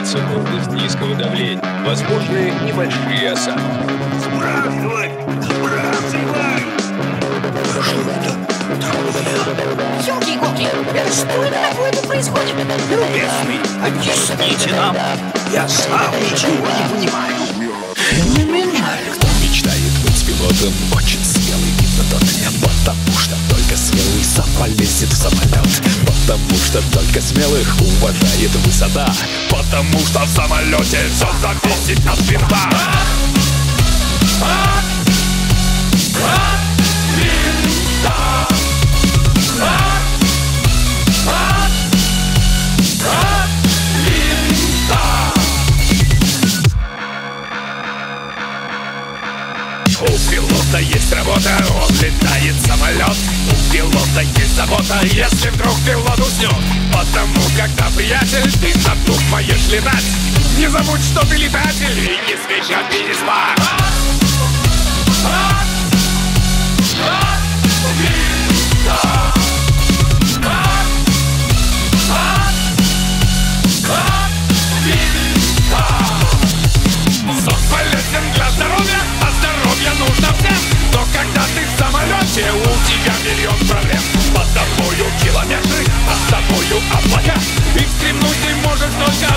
снижается плотность низкого давления. Возможны небольшие осадки. Сбрасывай! Сбрасывай! А что это такое? Ёлки-иголки, что это такое тут происходит? Любезный, объясните нам. Я сам ничего не понимаю. Феноменально. Кто мечтает быть пилотом, очень смелый именно тот. Потому что только смелый сам полезет в самолет. Потому что только смелых уважает высота. Потому что в самолете все зависит от винта. У пилота есть работа, он летает самолет. У пилота есть забота, если вдруг пилот уснет. Потому когда, приятель, ты над думаешь летать, не забудь, что ты летатель, и не смей переспать. Сон полезен для здоровья, а здоровье нужно всем. Но когда ты в самолете, у тебя миллион проблем. Под тобою километры, а с тобою облака. И встремнуть ты можешь только